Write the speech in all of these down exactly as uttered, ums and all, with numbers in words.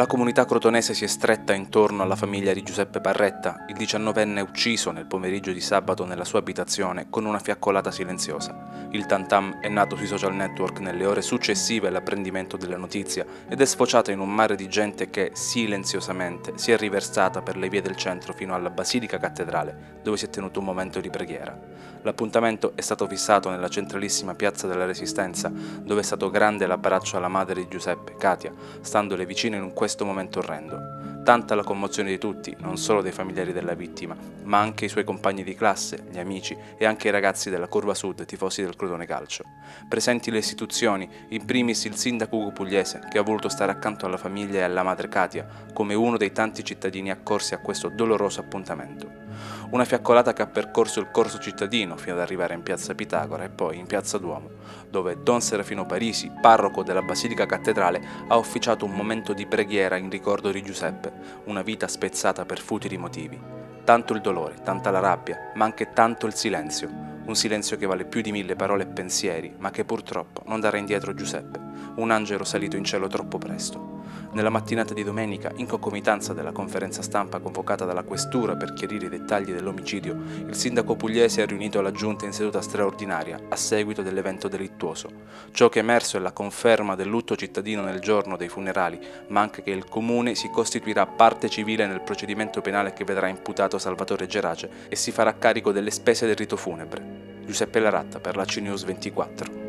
comunità crotonese si è stretta intorno alla famiglia di Giuseppe Parretta, il diciannovenne ucciso nel pomeriggio di sabato nella sua abitazione con una fiaccolata silenziosa. Il tantam è nato sui social network nelle ore successive all'apprendimento della notizia ed è sfociato in un mare di gente che, silenziosamente, si è riversata per le vie del centro fino alla Basilica Cattedrale, dove si è tenuto un momento di preghiera. L'appuntamento è stato fissato nella centralissima piazza della Resistenza, dove è stato grande l'abbraccio alla madre di Giuseppe, Katia, standole vicino in questo momento orrendo. Tanta la commozione di tutti, non solo dei familiari della vittima, ma anche i suoi compagni di classe, gli amici e anche i ragazzi della Curva Sud, tifosi del Crotone Calcio. Presenti le istituzioni, in primis il sindaco Ugo Pugliese, che ha voluto stare accanto alla famiglia e alla madre Katia, come uno dei tanti cittadini accorsi a questo doloroso appuntamento. Una fiaccolata che ha percorso il corso cittadino fino ad arrivare in piazza Pitagora e poi in piazza Duomo, dove Don Serafino Parisi, parroco della Basilica Cattedrale, ha officiato un momento di preghiera in ricordo di Giuseppe, una vita spezzata per futili motivi. Tanto il dolore, tanta la rabbia, ma anche tanto il silenzio, un silenzio che vale più di mille parole e pensieri, ma che purtroppo non darà indietro Giuseppe, un angelo salito in cielo troppo presto. Nella mattinata di domenica, in concomitanza della conferenza stampa convocata dalla Questura per chiarire i dettagli dell'omicidio, il sindaco pugliese ha riunito la giunta in seduta straordinaria a seguito dell'evento delittuoso. Ciò che è emerso è la conferma del lutto cittadino nel giorno dei funerali, ma anche che il comune si costituirà parte civile nel procedimento penale che vedrà imputato Salvatore Gerace e si farà carico delle spese del rito funebre. Giuseppe Laratta per la C News ventiquattro.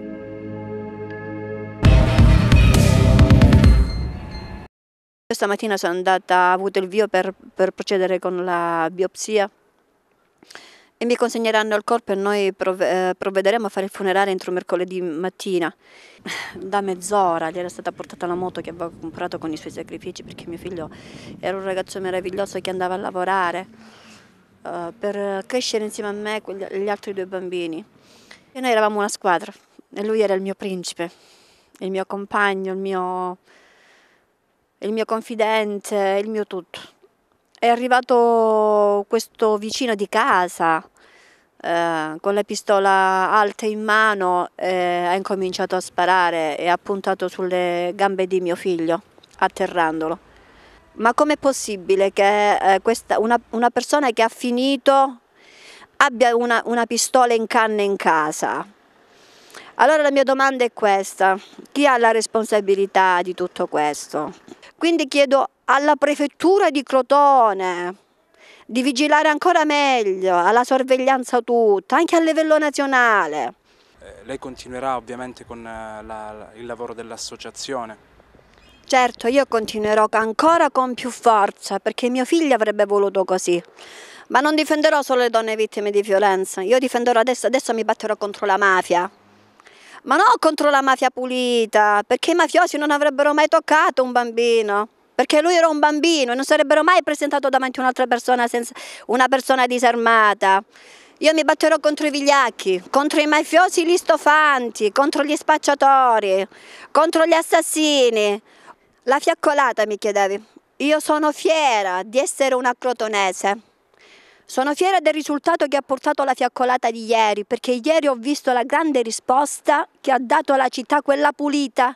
Stamattina sono andata, ho avuto il via per, per procedere con la biopsia e mi consegneranno il corpo e noi prove, eh, provvederemo a fare il funerale entro mercoledì mattina. Da mezz'ora gli era stata portata la moto che aveva comprato con i suoi sacrifici, perché mio figlio era un ragazzo meraviglioso che andava a lavorare uh, per crescere insieme a me e gli altri due bambini. E noi eravamo una squadra e lui era il mio principe, il mio compagno, il mio... il mio confidente, il mio tutto. È arrivato questo vicino di casa eh, con la pistola alta in mano, eh, ha incominciato a sparare e ha puntato sulle gambe di mio figlio, atterrandolo. Ma com'è possibile che eh, questa, una, una persona che ha finito abbia una, una pistola in canna in casa? Allora la mia domanda è questa: chi ha la responsabilità di tutto questo? Quindi chiedo alla prefettura di Crotone di vigilare ancora meglio, alla sorveglianza tutta, anche a livello nazionale. Eh, lei continuerà ovviamente con la, la, il lavoro dell'associazione? Certo, io continuerò ancora con più forza, perché mio figlio avrebbe voluto così. Ma non difenderò solo le donne vittime di violenza, io difenderò adesso, adesso mi batterò contro la mafia. Ma non contro la mafia pulita, perché i mafiosi non avrebbero mai toccato un bambino, perché lui era un bambino e non sarebbero mai presentato davanti a un'altra persona, senza una persona disarmata. Io mi batterò contro i vigliacchi, contro i mafiosi listofanti, contro gli spacciatori, contro gli assassini. La fiaccolata mi chiedevi. Io sono fiera di essere una crotonese. Sono fiera del risultato che ha portato la fiaccolata di ieri, perché ieri ho visto la grande risposta che ha dato la città, quella pulita.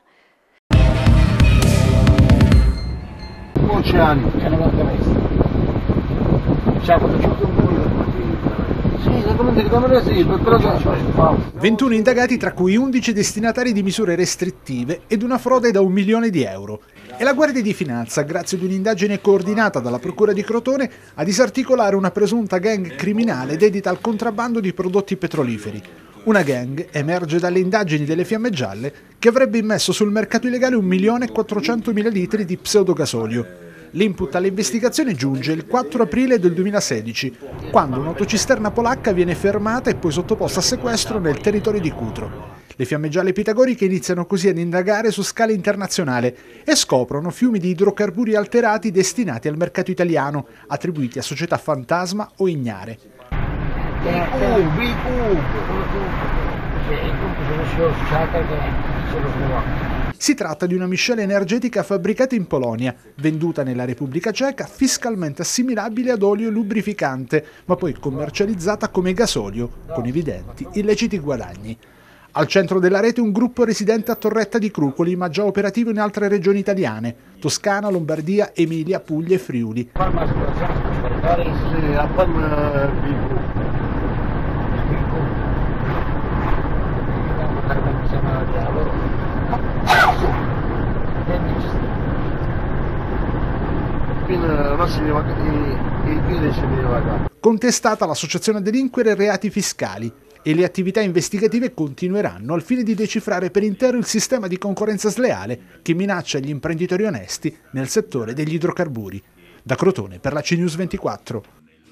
ventuno indagati, tra cui undici destinatari di misure restrittive ed una frode da un milione di euro. E la Guardia di Finanza, grazie ad un'indagine coordinata dalla Procura di Crotone, a disarticolare una presunta gang criminale dedita al contrabbando di prodotti petroliferi. Una gang, emerge dalle indagini delle Fiamme Gialle, che avrebbe immesso sul mercato illegale un milione e quattrocentomila litri di pseudogasolio. L'input alle investigazioni giunge il quattro aprile del duemilasedici, quando un'autocisterna polacca viene fermata e poi sottoposta a sequestro nel territorio di Cutro. Le Fiamme Gialle pitagoriche iniziano così ad indagare su scala internazionale e scoprono fiumi di idrocarburi alterati destinati al mercato italiano, attribuiti a società fantasma o ignare. Si tratta di una miscela energetica fabbricata in Polonia, venduta nella Repubblica Ceca, fiscalmente assimilabile ad olio lubrificante, ma poi commercializzata come gasolio, con evidenti illeciti guadagni. Al centro della rete un gruppo residente a Torretta di Crucoli, ma già operativo in altre regioni italiane: Toscana, Lombardia, Emilia, Puglia e Friuli. Contestata l'associazione a delinquere reati fiscali, e le attività investigative continueranno al fine di decifrare per intero il sistema di concorrenza sleale che minaccia gli imprenditori onesti nel settore degli idrocarburi. Da Crotone per la C News ventiquattro.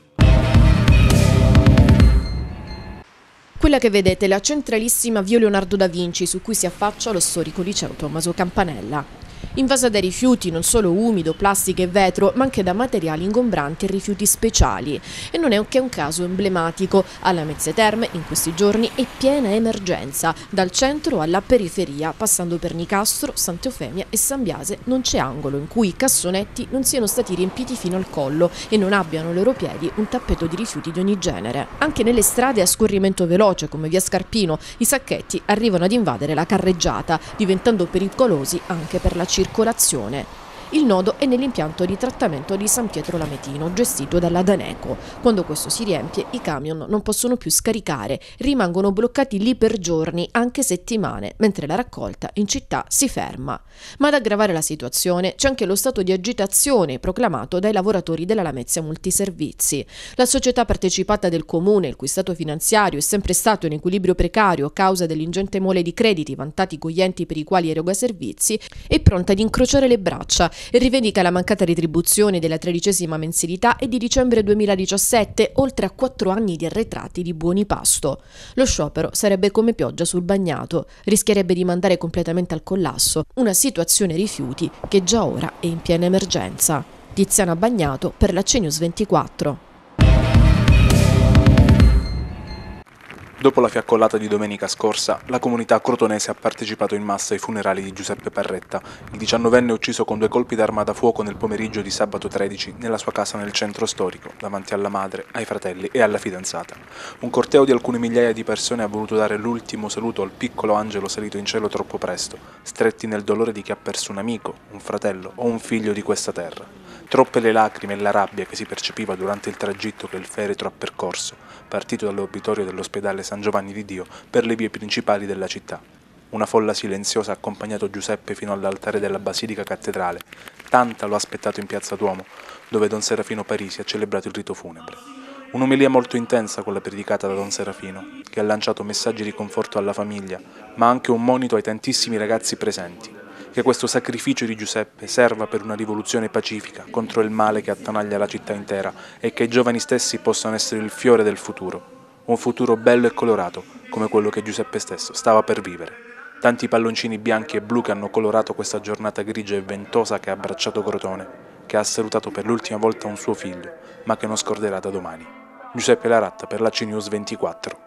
Quella che vedete è la centralissima via Leonardo da Vinci, su cui si affaccia lo storico liceo Tommaso Campanella. Invasa da rifiuti non solo umido, plastica e vetro, ma anche da materiali ingombranti e rifiuti speciali. E non è che un caso emblematico. Alla Lamezia Terme in questi giorni è piena emergenza. Dal centro alla periferia, passando per Nicastro, Sant'Eufemia e San Biase, non c'è angolo in cui i cassonetti non siano stati riempiti fino al collo e non abbiano ai loro piedi un tappeto di rifiuti di ogni genere. Anche nelle strade a scorrimento veloce, come via Scarpino, i sacchetti arrivano ad invadere la carreggiata, diventando pericolosi anche per la circolazione. Il nodo è nell'impianto di trattamento di San Pietro Lametino, gestito dalla Daneco. Quando questo si riempie, i camion non possono più scaricare, rimangono bloccati lì per giorni, anche settimane, mentre la raccolta in città si ferma. Ma ad aggravare la situazione c'è anche lo stato di agitazione proclamato dai lavoratori della Lamezia Multiservizi. La società partecipata del comune, il cui stato finanziario è sempre stato in equilibrio precario a causa dell'ingente mole di crediti vantati con gli enti per i quali eroga servizi, è pronta ad incrociare le braccia e rivendica la mancata retribuzione della tredicesima mensilità e di dicembre duemiladiciassette, oltre a quattro anni di arretrati di buoni pasto. Lo sciopero sarebbe come pioggia sul bagnato, rischierebbe di mandare completamente al collasso una situazione rifiuti che già ora è in piena emergenza. Tiziana Bagnato per la C News ventiquattro. Dopo la fiaccolata di domenica scorsa, la comunità crotonese ha partecipato in massa ai funerali di Giuseppe Parretta, il diciannovenne ucciso con due colpi d'arma da fuoco nel pomeriggio di sabato tredici nella sua casa nel centro storico, davanti alla madre, ai fratelli e alla fidanzata. Un corteo di alcune migliaia di persone ha voluto dare l'ultimo saluto al piccolo angelo salito in cielo troppo presto, stretti nel dolore di chi ha perso un amico, un fratello o un figlio di questa terra. Troppe le lacrime e la rabbia che si percepiva durante il tragitto che il feretro ha percorso, partito dall'obitorio dell'ospedale San Giovanni di Dio per le vie principali della città. Una folla silenziosa ha accompagnato Giuseppe fino all'altare della Basilica Cattedrale. Tanta lo ha aspettato in Piazza Duomo, dove Don Serafino Parisi ha celebrato il rito funebre. Un'omelia molto intensa quella predicata da Don Serafino, che ha lanciato messaggi di conforto alla famiglia, ma anche un monito ai tantissimi ragazzi presenti. Che questo sacrificio di Giuseppe serva per una rivoluzione pacifica contro il male che attanaglia la città intera e che i giovani stessi possano essere il fiore del futuro. Un futuro bello e colorato, come quello che Giuseppe stesso stava per vivere. Tanti palloncini bianchi e blu che hanno colorato questa giornata grigia e ventosa che ha abbracciato Crotone, che ha salutato per l'ultima volta un suo figlio, ma che non scorderà da domani. Giuseppe Laratta per la C News ventiquattro.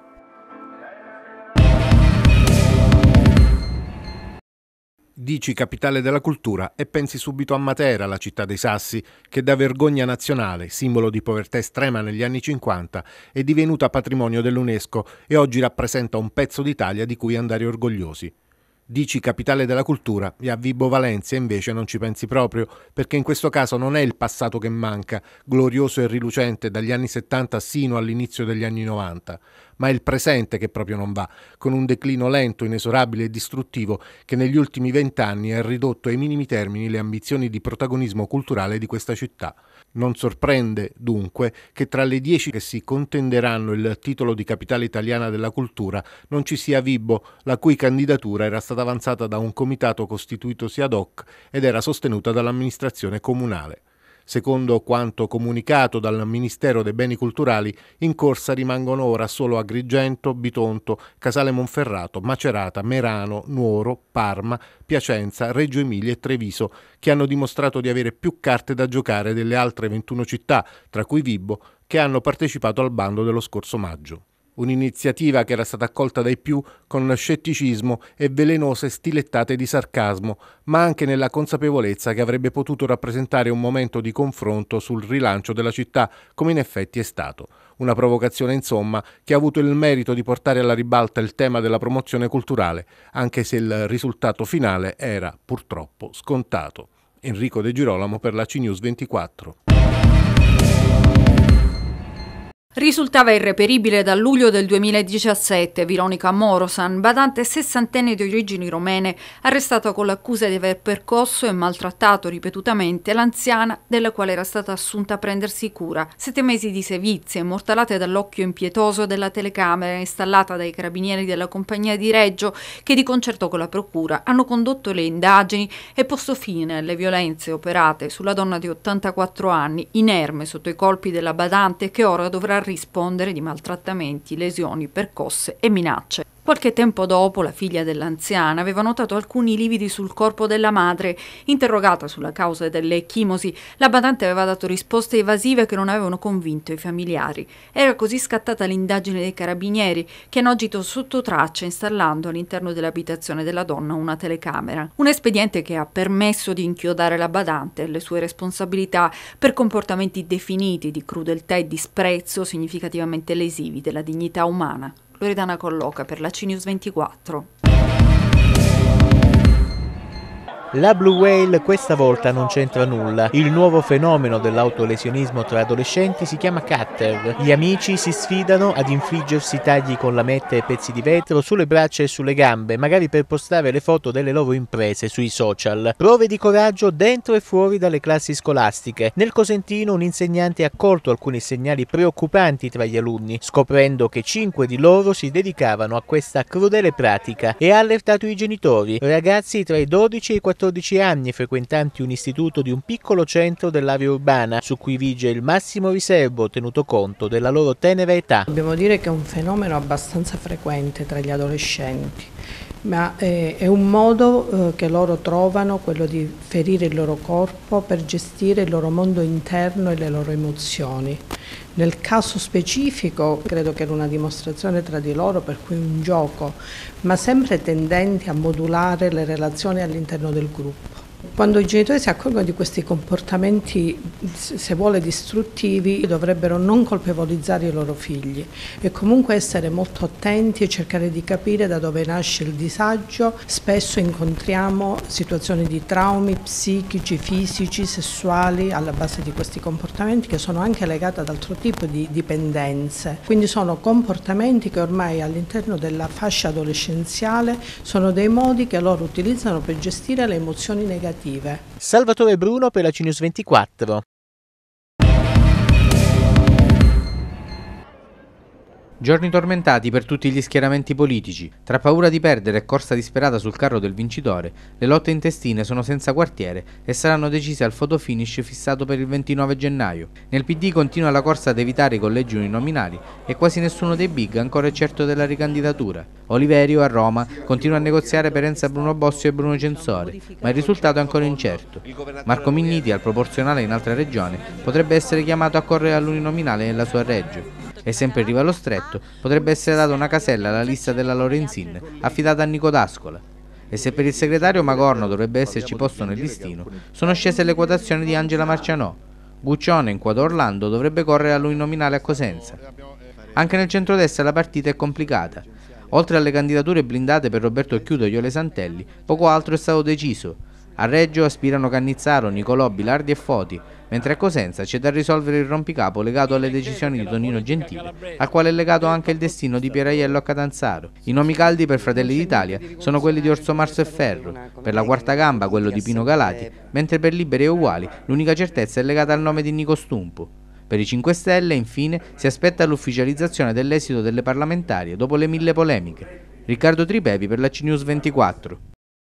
Dici capitale della cultura e pensi subito a Matera, la città dei sassi, che da vergogna nazionale, simbolo di povertà estrema negli anni cinquanta, è divenuta patrimonio dell'UNESCO e oggi rappresenta un pezzo d'Italia di cui andare orgogliosi. Dici capitale della cultura e a Vibo Valentia invece non ci pensi proprio, perché in questo caso non è il passato che manca, glorioso e rilucente dagli anni settanta sino all'inizio degli anni novanta, ma è il presente che proprio non va, con un declino lento, inesorabile e distruttivo che negli ultimi vent'anni ha ridotto ai minimi termini le ambizioni di protagonismo culturale di questa città. Non sorprende, dunque, che tra le dieci che si contenderanno il titolo di capitale italiana della cultura non ci sia Vibo, la cui candidatura era stata avanzata da un comitato costituitosi ad hoc ed era sostenuta dall'amministrazione comunale. Secondo quanto comunicato dal Ministero dei Beni Culturali, in corsa rimangono ora solo Agrigento, Bitonto, Casale Monferrato, Macerata, Merano, Nuoro, Parma, Piacenza, Reggio Emilia e Treviso, che hanno dimostrato di avere più carte da giocare delle altre ventuno città, tra cui Vibo, che hanno partecipato al bando dello scorso maggio. Un'iniziativa che era stata accolta dai più con scetticismo e velenose stilettate di sarcasmo, ma anche nella consapevolezza che avrebbe potuto rappresentare un momento di confronto sul rilancio della città, come in effetti è stato. Una provocazione, insomma, che ha avuto il merito di portare alla ribalta il tema della promozione culturale, anche se il risultato finale era, purtroppo, scontato. Enrico De Girolamo per la C News ventiquattro. Risultava irreperibile dal luglio del duemiladiciassette Veronica Morosan, badante sessantenne di origini romene, arrestata con l'accusa di aver percosso e maltrattato ripetutamente l'anziana della quale era stata assunta a prendersi cura. Sette mesi di sevizie, immortalate dall'occhio impietoso della telecamera installata dai carabinieri della compagnia di Reggio, che di concerto con la procura hanno condotto le indagini e posto fine alle violenze operate sulla donna di ottantaquattro anni, inerme sotto i colpi della badante, che ora dovrà rispondere di maltrattamenti, lesioni, percosse e minacce. Qualche tempo dopo, la figlia dell'anziana aveva notato alcuni lividi sul corpo della madre. Interrogata sulla causa delle ecchimosi, la badante aveva dato risposte evasive che non avevano convinto i familiari. Era così scattata l'indagine dei carabinieri, che hanno agito sotto traccia installando all'interno dell'abitazione della donna una telecamera. Un espediente che ha permesso di inchiodare la badante e le sue responsabilità per comportamenti definiti di crudeltà e disprezzo significativamente lesivi della dignità umana. Loredana Colloca per la C News ventiquattro. La Blue Whale questa volta non c'entra nulla. Il nuovo fenomeno dell'autolesionismo tra adolescenti si chiama cutter. Gli amici si sfidano ad infliggersi tagli con lamette e pezzi di vetro sulle braccia e sulle gambe, magari per postare le foto delle loro imprese sui social. Prove di coraggio dentro e fuori dalle classi scolastiche. Nel Cosentino un insegnante ha colto alcuni segnali preoccupanti tra gli alunni, scoprendo che cinque di loro si dedicavano a questa crudele pratica, e ha allertato i genitori, ragazzi tra i dodici e i quattordici anni frequentanti un istituto di un piccolo centro dell'area urbana, su cui vige il massimo riservo tenuto conto della loro tenera età. Dobbiamo dire che è un fenomeno abbastanza frequente tra gli adolescenti, ma è, è un modo eh, che loro trovano, quello di ferire il loro corpo per gestire il loro mondo interno e le loro emozioni. Nel caso specifico credo che era una dimostrazione tra di loro, per cui un gioco, ma sempre tendenti a modulare le relazioni all'interno del gruppo. Quando i genitori si accorgono di questi comportamenti, se vuole distruttivi, dovrebbero non colpevolizzare i loro figli e comunque essere molto attenti e cercare di capire da dove nasce il disagio. Spesso incontriamo situazioni di traumi psichici, fisici, sessuali alla base di questi comportamenti, che sono anche legati ad altro tipo di dipendenze. Quindi sono comportamenti che ormai all'interno della fascia adolescenziale sono dei modi che loro utilizzano per gestire le emozioni negative. Salvatore Bruno per la C News ventiquattro. Giorni tormentati per tutti gli schieramenti politici. Tra paura di perdere e corsa disperata sul carro del vincitore, le lotte intestine sono senza quartiere e saranno decise al photo finish fissato per il ventinove gennaio. Nel P D continua la corsa ad evitare i collegi uninominali e quasi nessuno dei big ancora è certo della ricandidatura. Oliverio a Roma continua a negoziare per Enza Bruno Bossio e Bruno Censore, ma il risultato è ancora incerto. Marco Minniti, al proporzionale in altre regioni, potrebbe essere chiamato a correre all'uninominale nella sua Reggio. E sempre in riva allo stretto potrebbe essere data una casella alla lista della Lorenzin, affidata a Nico D'Ascola. E se per il segretario Magorno dovrebbe esserci posto nel listino, sono scese le quotazioni di Angela Marcianò. Guccione, in quadro Orlando, dovrebbe correre all'uninominale a Cosenza. Anche nel centrodestra la partita è complicata. Oltre alle candidature blindate per Roberto Chiuto e Iole Santelli, poco altro è stato deciso. A Reggio aspirano Cannizzaro, Nicolò, Bilardi e Foti, mentre a Cosenza c'è da risolvere il rompicapo legato alle decisioni di Tonino Gentile, al quale è legato anche il destino di Pieraiello a Catanzaro. I nomi caldi per Fratelli d'Italia sono quelli di Orso Marso e Ferro, per la quarta gamba quello di Pino Galati, mentre per Liberi e Uguali l'unica certezza è legata al nome di Nico Stumpo. Per i cinque Stelle, infine, si aspetta l'ufficializzazione dell'esito delle parlamentari dopo le mille polemiche. Riccardo Tripepi per la C News ventiquattro.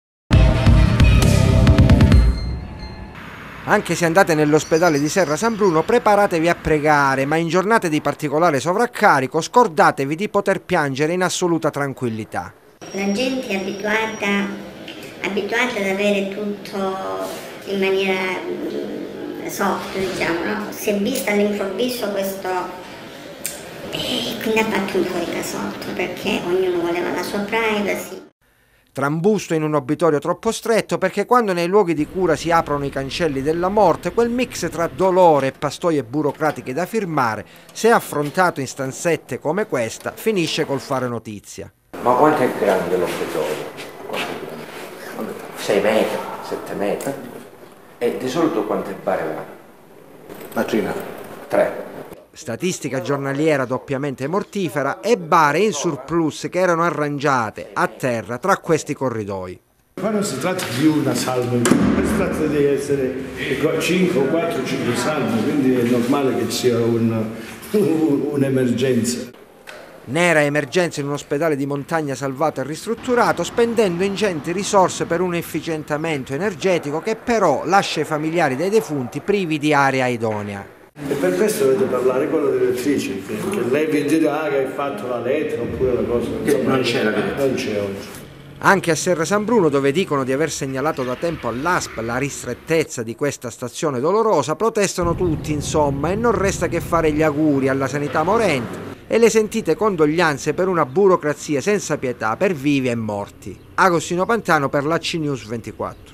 Anche se andate nell'ospedale di Serra San Bruno, preparatevi a pregare, ma in giornate di particolare sovraccarico scordatevi di poter piangere in assoluta tranquillità. La gente è abituata, abituata ad avere tutto in maniera soft, diciamo, no? Si è vista all'improvviso questo e quindi ha fatto un po' di casotto perché ognuno voleva la sua privacy. Trambusto in un obitorio troppo stretto, perché quando nei luoghi di cura si aprono i cancelli della morte, quel mix tra dolore e pastoie burocratiche da firmare, se affrontato in stanzette come questa, finisce col fare notizia. Ma quanto è grande l'obitorio? sei metri, sette metri? E di solito quante bare va? Matrina. tre. Statistica giornaliera doppiamente mortifera e bare in surplus che erano arrangiate a terra tra questi corridoi. Ma non si tratta di una salma, si tratta di essere cinque, quattro, cinque salme, quindi è normale che sia un, un'emergenza. N'era emergenza in un ospedale di montagna salvato e ristrutturato, spendendo ingenti risorse per un efficientamento energetico che però lascia i familiari dei defunti privi di area idonea. E per questo dovete parlare con la direttrice, che, che lei vi dirà che hai fatto la lettera oppure la cosa. Che non c'è la direttrice. Non c'è oggi. Anche a Serra San Bruno, dove dicono di aver segnalato da tempo all'A S P la ristrettezza di questa stazione dolorosa, protestano tutti insomma e non resta che fare gli auguri alla sanità morente e le sentite condoglianze per una burocrazia senza pietà per vivi e morti. Agostino Pantano per la C News ventiquattro.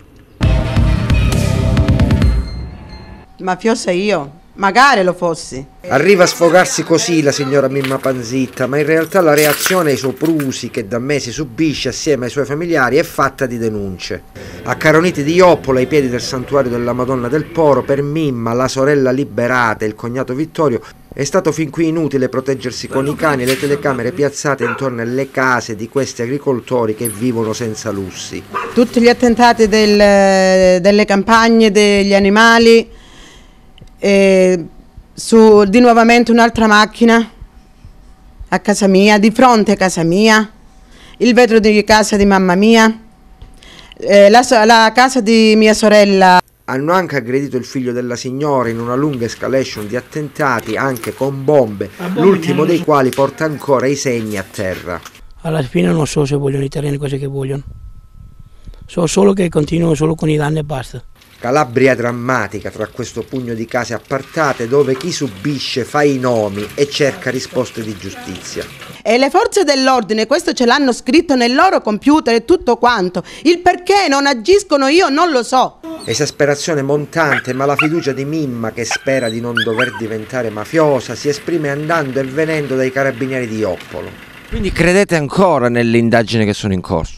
Mafiosa io? Magari lo fossi. Arriva a sfogarsi così la signora Mimma Panzitta, ma in realtà la reazione ai soprusi che da mesi subisce assieme ai suoi familiari è fatta di denunce. A Caroniti di Ioppolo, ai piedi del santuario della Madonna del Poro, per Mimma, la sorella liberata e il cognato Vittorio, è stato fin qui inutile proteggersi con i cani e le telecamere piazzate intorno alle case di questi agricoltori che vivono senza lussi. Tutti gli attentati del, delle campagne, degli animali. E su di nuovamente un'altra macchina a casa mia, di fronte a casa mia, il vetro di casa di mamma mia, eh, la, la casa di mia sorella. Hanno anche aggredito il figlio della signora in una lunga escalation di attentati anche con bombe, l'ultimo dei quali porta ancora i segni a terra. Alla fine non so se vogliono i terreni cose che vogliono, so solo che continuano solo con i danni e basta. Calabria drammatica tra questo pugno di case appartate dove chi subisce fa i nomi e cerca risposte di giustizia. E le forze dell'ordine questo ce l'hanno scritto nel loro computer e tutto quanto. Il perché non agiscono io non lo so. Esasperazione montante, ma la fiducia di Mimma, che spera di non dover diventare mafiosa, si esprime andando e venendo dai carabinieri di Ioppolo. Quindi credete ancora nelle indagini che sono in corso?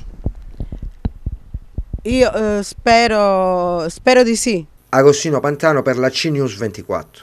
Io eh, spero, spero di sì. Agostino Pantano per la C News ventiquattro.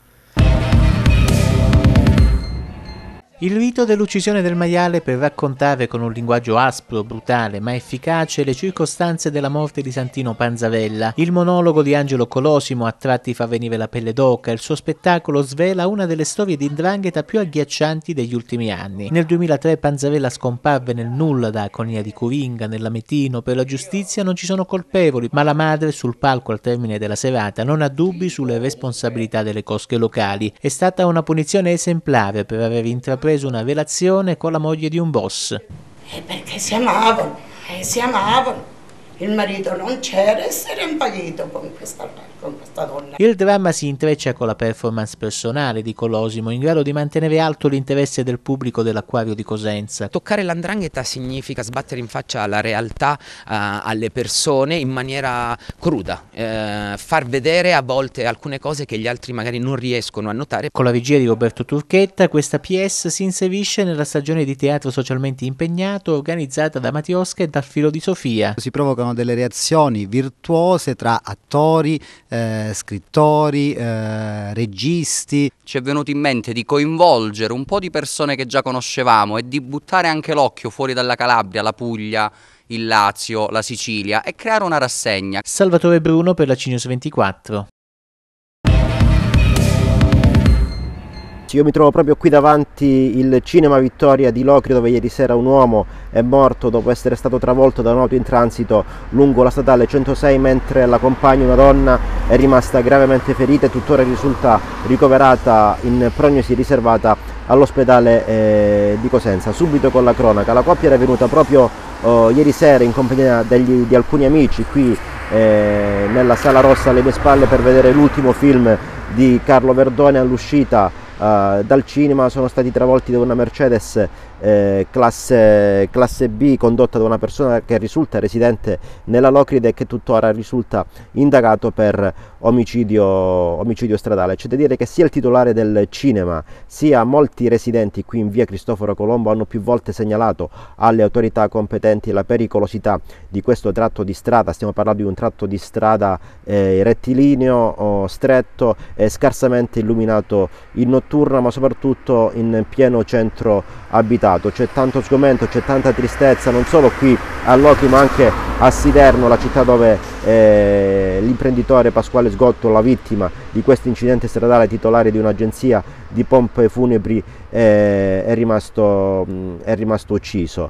Il rito dell'uccisione del maiale per raccontare con un linguaggio aspro, brutale ma efficace le circostanze della morte di Santino Panzavella. Il monologo di Angelo Colosimo a tratti fa venire la pelle d'oca, il suo spettacolo svela una delle storie di 'ndrangheta più agghiaccianti degli ultimi anni. Nel duemilatré Panzavella scomparve nel nulla da Agonia di Coringa, nell'Ametino. Per la giustizia non ci sono colpevoli, ma la madre sul palco al termine della serata non ha dubbi sulle responsabilità delle cosche locali. È stata una punizione esemplare per aver intrapreso una relazione con la moglie di un boss. E perché si amavano, e si amavano. Il marito non c'era e si era impaghito con questa, con questa donna. Il dramma si intreccia con la performance personale di Colosimo, in grado di mantenere alto l'interesse del pubblico dell'Acquario di Cosenza. Toccare l'andrangheta significa sbattere in faccia la realtà uh, alle persone in maniera cruda, uh, far vedere a volte alcune cose che gli altri magari non riescono a notare. Con la regia di Roberto Turchetta, questa pièce si inserisce nella stagione di teatro socialmente impegnato organizzata da Mattiosca e dal Filo di Sofia. Si provocano delle reazioni virtuose tra attori, eh, scrittori, eh, registi. Ci è venuto in mente di coinvolgere un po' di persone che già conoscevamo e di buttare anche l'occhio fuori dalla Calabria, la Puglia, il Lazio, la Sicilia e creare una rassegna. Salvatore Bruno per la C News ventiquattro. Io mi trovo proprio qui davanti il Cinema Vittoria di Locrio, dove ieri sera un uomo è morto dopo essere stato travolto da un'auto in transito lungo la statale centosei, mentre la compagna, una donna, è rimasta gravemente ferita e tuttora risulta ricoverata in prognosi riservata all'ospedale eh, di Cosenza. Subito con la cronaca, la coppia era venuta proprio oh, ieri sera in compagnia degli, di alcuni amici qui eh, nella Sala Rossa alle mie spalle per vedere l'ultimo film di Carlo Verdone all'uscita uh, dal cinema sono stati travolti da una Mercedes eh, classe, classe B condotta da una persona che risulta residente nella Locride e che tuttora risulta indagato per omicidio, omicidio stradale. C'è da dire che sia il titolare del cinema sia molti residenti qui in via Cristoforo Colombo hanno più volte segnalato alle autorità competenti la pericolosità di questo tratto di strada. Stiamo parlando di un tratto di strada eh, rettilineo, oh, stretto e scarsamente illuminato in notturna, ma soprattutto in pieno centro abitato. C'è tanto sgomento, c'è tanta tristezza, non solo qui a Locri ma anche a Siderno, la città dove eh, l'imprenditore Pasquale Sgotto, la vittima di questo incidente stradale, titolare di un'agenzia di pompe funebri, eh, è, rimasto, mh, è rimasto ucciso.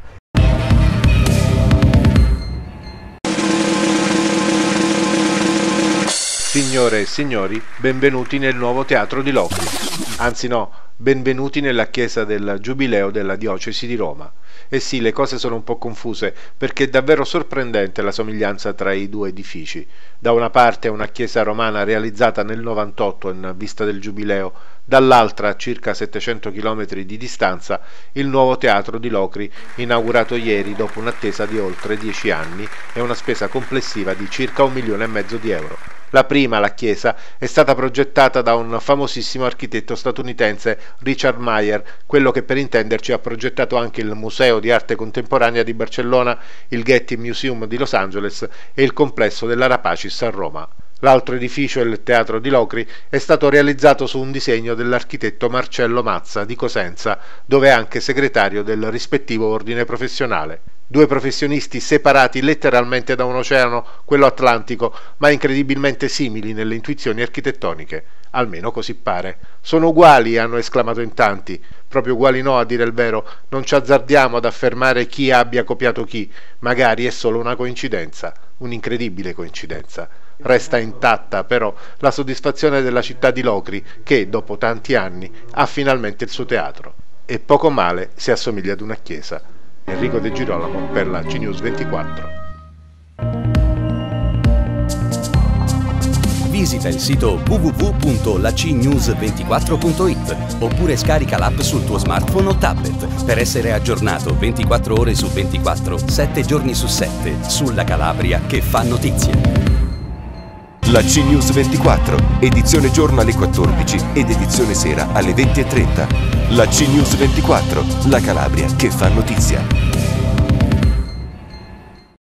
Signore e signori, benvenuti nel nuovo teatro di Locri. Anzi no, benvenuti nella chiesa del Giubileo della diocesi di Roma. E sì, le cose sono un po' confuse, perché è davvero sorprendente la somiglianza tra i due edifici. Da una parte è una chiesa romana realizzata nel novantotto in vista del Giubileo, dall'altra, a circa settecento chilometri di distanza, il nuovo teatro di Locri, inaugurato ieri dopo un'attesa di oltre dieci anni e una spesa complessiva di circa un milione e mezzo di euro. La prima, la chiesa, è stata progettata da un famosissimo architetto statunitense, Richard Meier, quello che per intenderci ha progettato anche il Museo di Arte Contemporanea di Barcellona, il Getty Museum di Los Angeles e il complesso della Rapacis a Roma. L'altro edificio, il Teatro di Locri, è stato realizzato su un disegno dell'architetto Marcello Mazza di Cosenza, dove è anche segretario del rispettivo ordine professionale. Due professionisti separati letteralmente da un oceano, quello Atlantico, ma incredibilmente simili nelle intuizioni architettoniche. Almeno così pare. Sono uguali, hanno esclamato in tanti. Proprio uguali no, a dire il vero. Non ci azzardiamo ad affermare chi abbia copiato chi. Magari è solo una coincidenza, un'incredibile coincidenza. Resta intatta però la soddisfazione della città di Locri che, dopo tanti anni, ha finalmente il suo teatro. E poco male si assomiglia ad una chiesa. Enrico De Girolamo per la C News ventiquattro. Visita il sito w w w punto la c news ventiquattro punto i t oppure scarica l'app sul tuo smartphone o tablet per essere aggiornato ventiquattro ore su ventiquattro, sette giorni su sette sulla Calabria che fa notizia. La C News ventiquattro, edizione giorno alle quattordici ed edizione sera alle venti e trenta. La C News ventiquattro, la Calabria che fa notizia.